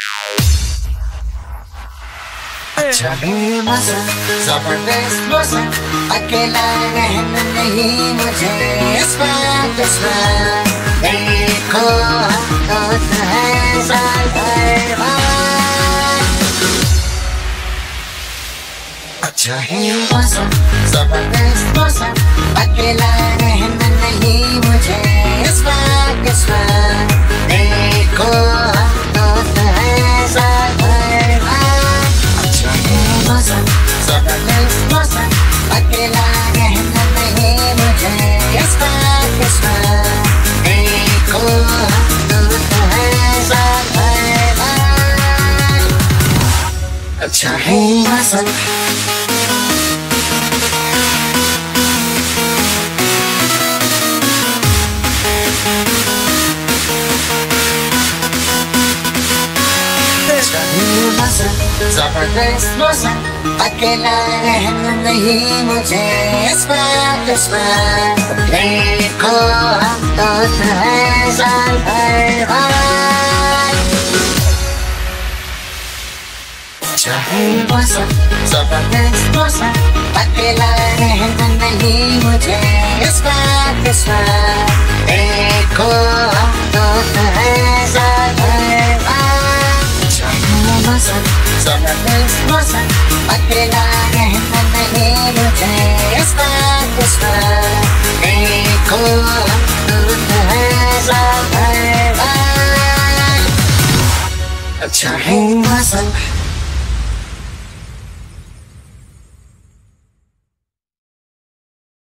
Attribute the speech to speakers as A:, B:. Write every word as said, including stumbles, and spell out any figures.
A: अच्छा है मौसम, जबरदस्त मौसम, अकेला रहना नहीं मुझे इस बात इस बात देखो हम दोस्त हैं साल भर बाद। अच्छा है मौसम, जबरदस्त मौसम, अकेला रहना नहीं मुझे इस बात इस बात देखो हम दोस्त हैं साल भर बाद। अच्छा है मौसम, जबरदस्त मौसम, अकेला रहना नहीं मुझे इस बात इस बात देखो हम दोस्त हैं साल भर बाद। अच्छा है मौसम, जबरदस्त मौसम, अकेला रहना नहीं मुझे इस बात इस बात देखो हम दोस्त हैं साल भर बाद। अच्छा है मौसम, जबरदस्त मौसम, अकेला रहना नहीं मुझे इस बात इस बात देखो हम दोस्त हैं साल भर बाद। अच्छा है मौसम, जबरदस्त मौसम, अकेला रहना नहीं मुझे इस बात इस बात देखो हम दोस्त हैं साल भर बाद। अच्छा है मौसम।